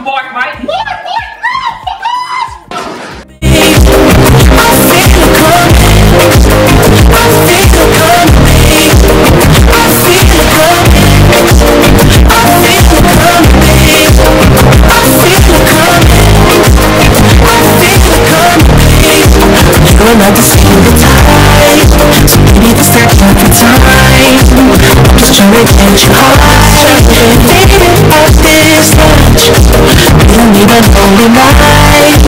Mark, mate. Mark, no! Another single time, so maybe this time every time I'm just trying to get you high. Thinking about this much, you don't need a lonely night.